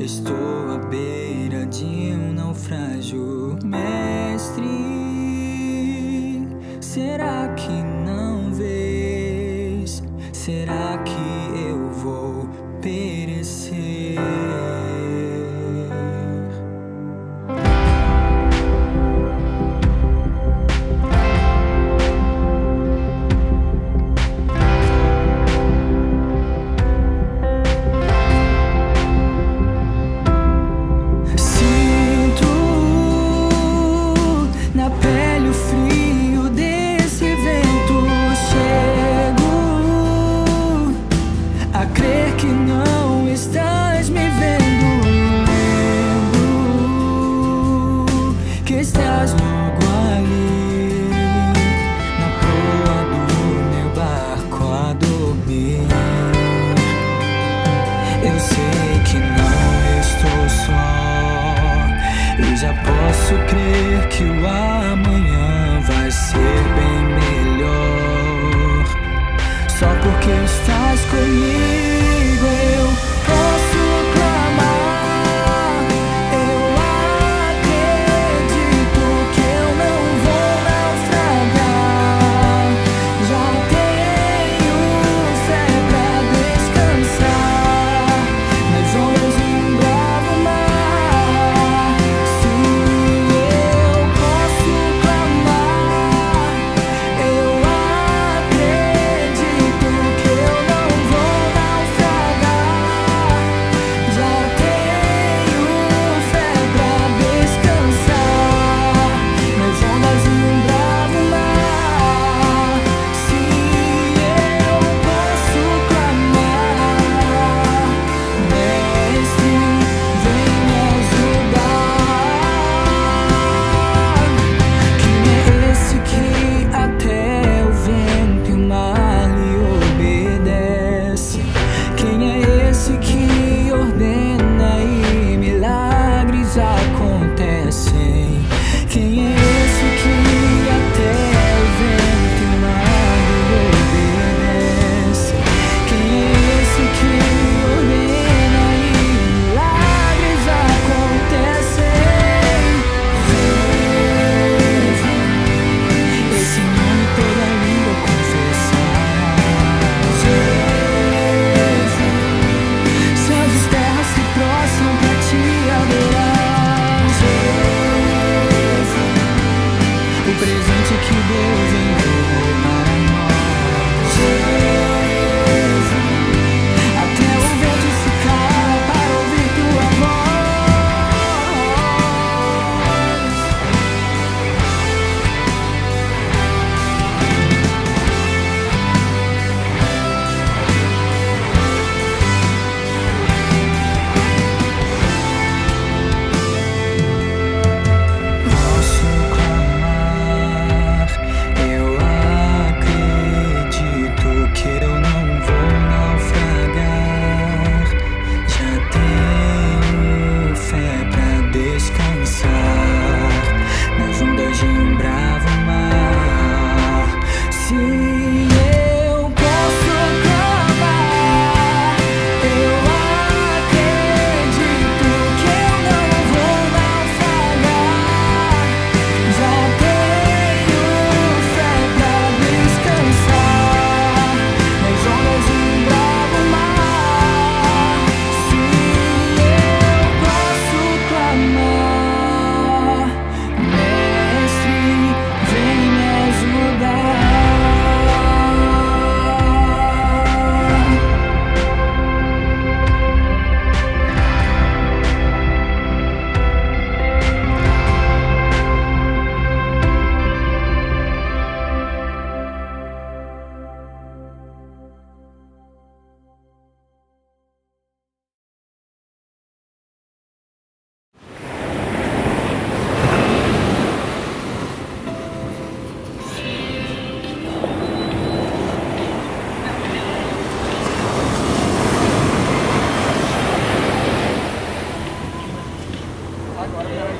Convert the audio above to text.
Estou à beira de um naufrágio, mestre. Será que não vês? Será que eu vou perecer? Estás logo ali, na proa do meu barco a dormir. Eu sei que não estou só, e já posso crer que o amanhã vai ser bem melhor. Só porque estás comigo eu posso clamar. Agora